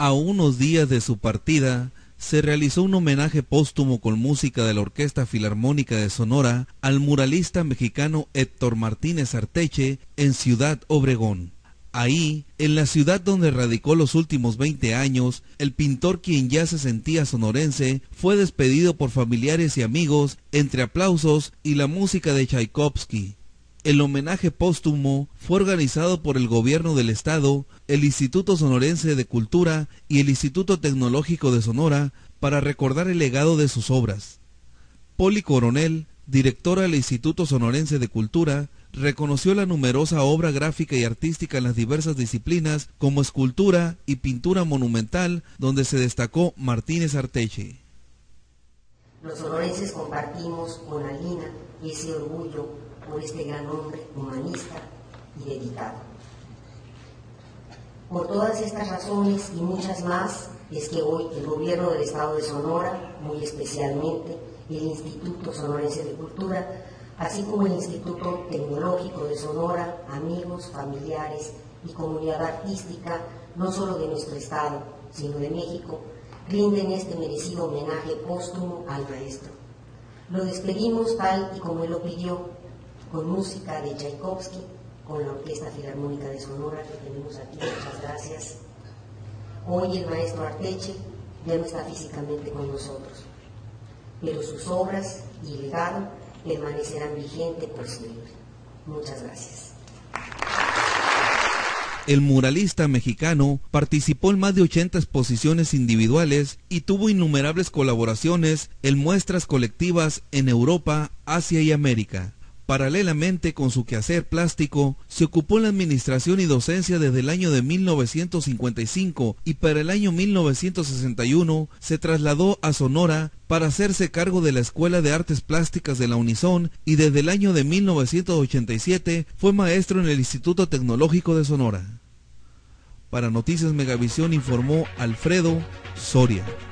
A unos días de su partida, se realizó un homenaje póstumo con música de la Orquesta Filarmónica de Sonora al muralista mexicano Héctor Martínez Arteche en Ciudad Obregón. Ahí, en la ciudad donde radicó los últimos 20 años, el pintor, quien ya se sentía sonorense, fue despedido por familiares y amigos entre aplausos y la música de Tchaikovsky. El homenaje póstumo fue organizado por el gobierno del estado, el Instituto Sonorense de Cultura y el Instituto Tecnológico de Sonora para recordar el legado de sus obras. Poli Coronel, directora del Instituto Sonorense de Cultura, reconoció la numerosa obra gráfica y artística en las diversas disciplinas como escultura y pintura monumental, donde se destacó Martínez Arteche. Los sonorenses compartimos con Alina ese orgullo por este gran hombre humanista y dedicado. Por todas estas razones y muchas más es que hoy el gobierno del estado de Sonora, muy especialmente el Instituto Sonorense de Cultura, así como el Instituto Tecnológico de Sonora, amigos, familiares y comunidad artística, no solo de nuestro estado, sino de México, rinden este merecido homenaje póstumo al maestro. Lo despedimos tal y como él lo pidió, con música de Tchaikovsky, con la Orquesta Filarmónica de Sonora que tenemos aquí, muchas gracias. Hoy el maestro Arteche ya no está físicamente con nosotros, pero sus obras y legado permanecerán vigentes por siempre. Muchas gracias. El muralista mexicano participó en más de 80 exposiciones individuales y tuvo innumerables colaboraciones en muestras colectivas en Europa, Asia y América. Paralelamente con su quehacer plástico, se ocupó en la administración y docencia desde el año de 1955 y para el año 1961 se trasladó a Sonora para hacerse cargo de la Escuela de Artes Plásticas de la Unison y desde el año de 1987 fue maestro en el Instituto Tecnológico de Sonora. Para Noticias Megavisión informó Alfredo Soria.